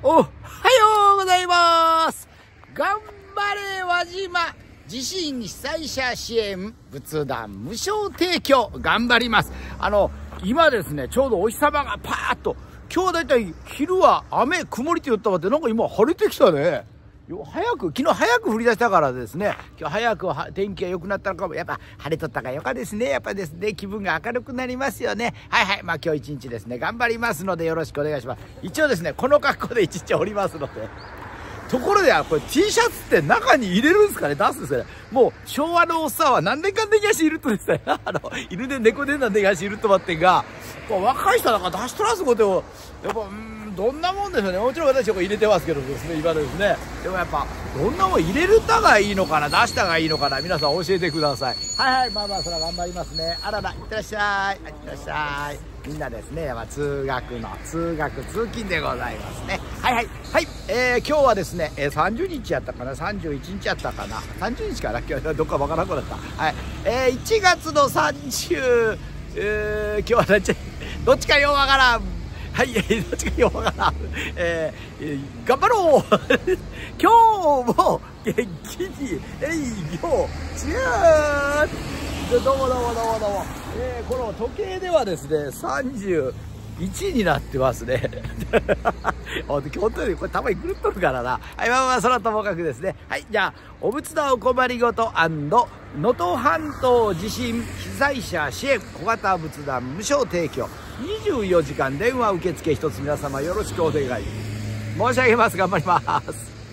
おはようございます。頑張れ輪島地震被災者支援仏壇無償提供頑張ります。今ですね、ちょうどお日様がパーッと、今日はだいたい昼は雨曇りって言ったわって、なんか今晴れてきたね。昨日早く降り出したからですね、今日早く天気が良くなったのかも。やっぱ晴れとったからよかですね。やっぱですね、気分が明るくなりますよね。はいはい。まあ今日一日ですね、頑張りますのでよろしくお願いします。一応ですね、この格好で一日おりますので。ところでこれ T シャツって中に入れるんですかね、出すんですかね。もう昭和のおっさんは何年間できやしいるとですね、犬で猫でなんでやしいると待ってんが、若い人なんか出しとらすことを、やっぱ、どんなもんですよね。もちろん私はこれ入れてますけどですね、今ですね。でもやっぱ、どんなもん入れるたがいいのかな、出したがいいのかな、皆さん教えてください。はいはい、まあまあ、それは頑張りますね。あらら、いってらっしゃい。いってらっしゃい。みんなですね、通学通勤でございますね。はいはい。はい。今日はですね、30日やったかな、31日やったかな、30日かな、今日はどっかわからなくなった。はい。1月の30、今日はどっちかようわからん。はい、どっちかようわからん。頑張ろう今日も元気に営業中。どうも。この時計ではですね、31になってますね。本当にこれたまに狂っとるからな。はい、まあまあ、それはともかくですね。はい、じゃあ、お仏壇お困りごと&能登半島地震被災者支援小型仏壇無償提供24時間電話受付一つ皆様よろしくお願い申し上げます。頑張ります。